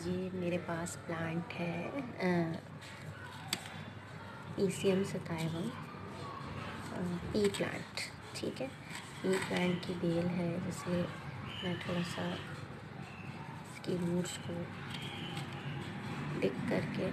ये मेरे पास प्लांट है ईसीएम सताइवम ई प्लांट। ठीक है, ई प्लांट की बेल है, जिसे मैं थोड़ा सा इसकी रूट्स को डिग करके,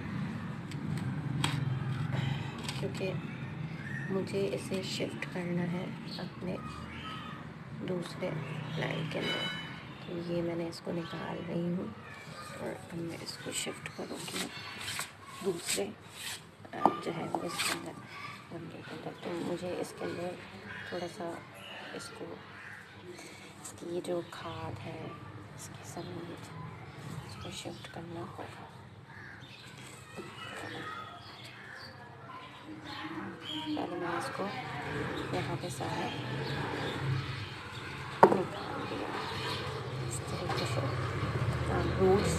क्योंकि मुझे इसे शिफ्ट करना है अपने दूसरे प्लांट के अंदर, तो ये मैंने इसको निकाल रही हूँ और अब मैं इसको शिफ्ट करूँगी दूसरे जो है वो इसके अंदर गमले के अंदर। तो मुझे इसके अंदर थोड़ा सा इसको, इसकी ये जो खाद है इसके समेत इसको शिफ्ट करना होगा। पहले मैं इसको यहाँ पे सारा निकाल दिया इस तरीके से रूट्स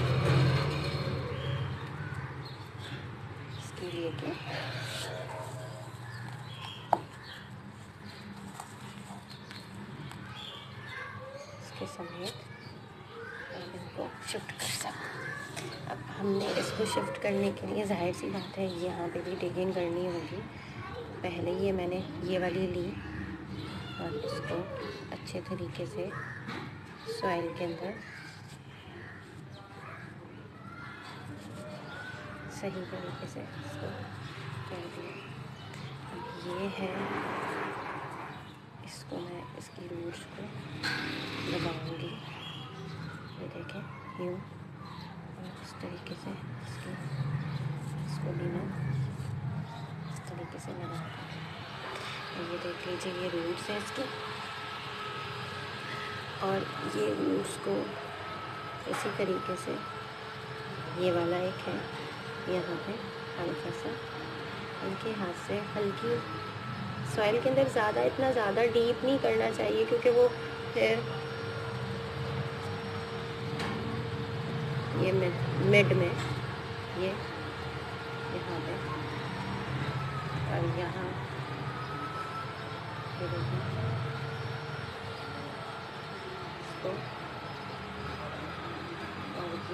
इसके लिए के इसके समेत इनको शिफ्ट कर सकते। अब हमने इसको शिफ्ट करने के लिए जाहिर सी बात है यहाँ पे भी डिगिंग करनी होगी। पहले ये मैंने ये वाली ली और इसको अच्छे तरीके से सॉइल के अंदर सही तरीके से इसको कर दिया। अब ये है, इसको मैं इसकी रूट्स को दबाऊंगी, ये देखें यूँ, और इस तरीके से इसको भी मैं इस तरीके से लगा दूँगी। ये देख लीजिए, ये रूट्स हैं इसकी, और ये रूट्स को इसी तरीके से, ये वाला एक है यहाँ पे हल्का सा हल्के हाथ से हल्की सॉइल के अंदर, ज़्यादा इतना ज़्यादा डीप नहीं करना चाहिए, क्योंकि वो फिर ये मिड में ये यहाँ पे और यहाँ ये देखिए इसको, और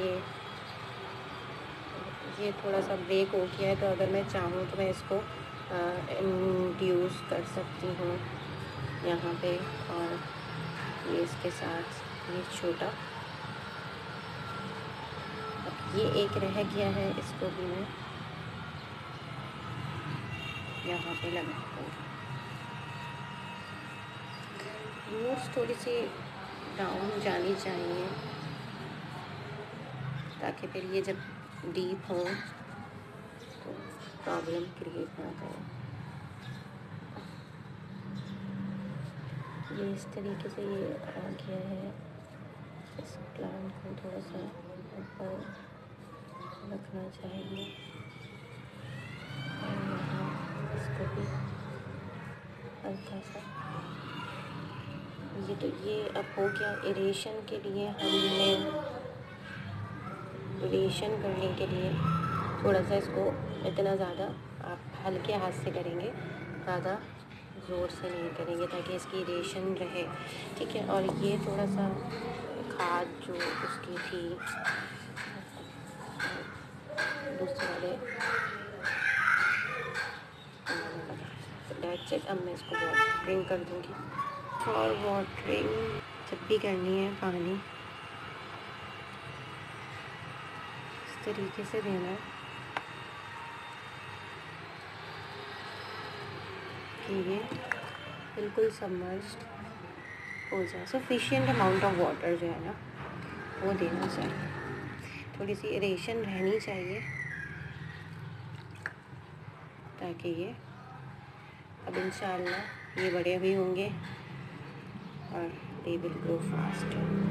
ये थोड़ा सा ब्रेक हो गया है, तो अगर मैं चाहूँ तो मैं इसको इंड्यूस कर सकती हूँ यहाँ पे, और ये इसके साथ ये छोटा, अब ये एक रह गया है, इसको भी मैं यहाँ पे लगा दूँगी। रूट्स थोड़ी सी डाउन जानी चाहिए, ताकि फिर ये जब डीप हो तो प्रॉब्लम क्रिएट ना करे। ये इस तरीके से ये आ गया है। इस प्लांट को थोड़ा सा ऊपर रखना चाहिए, और यहाँ इसको भी हल्का सा, ये अब हो गया। एरेशन के लिए हमने एरेशन करने के लिए थोड़ा सा इसको, इतना ज़्यादा आप हल्के हाथ से करेंगे, ज़्यादा ज़ोर से नहीं करेंगे, ताकि इसकी एरेशन रहे। ठीक है, और ये थोड़ा सा खाद जो उसकी थी दूसरे वाले, दैट्स इट। अब मैं इसको वाटरिंग कर दूँगी। फॉर वाटरिंग जब भी करनी है पानी इस तरीके से देना है कि ये बिल्कुल सबमर्ज्ड हो जाए। सफिशिएंट अमाउंट ऑफ वाटर जो है ना वो देना चाहिए, थोड़ी सी एरेशन रहनी चाहिए, ताकि ये अब इंशाल्लाह ये बड़े भी होंगे और दे विल ग्रो फास्ट।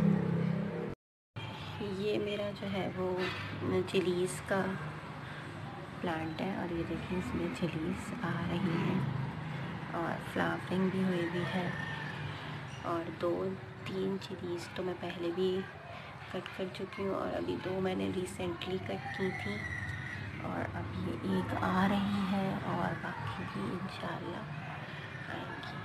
ये मेरा जो है वो चिलीज़ का प्लांट है, और ये देखिए इसमें चिलीज़ आ रही हैं और फ्लावरिंग भी हुई भी है, और 2-3 चिलीज़ तो मैं पहले भी कट कर चुकी हूँ, और अभी 2 मैंने रिसेंटली कट की थी, और अब ये एक आ रही है और बाकी भी इंशाल्लाह आएंगी।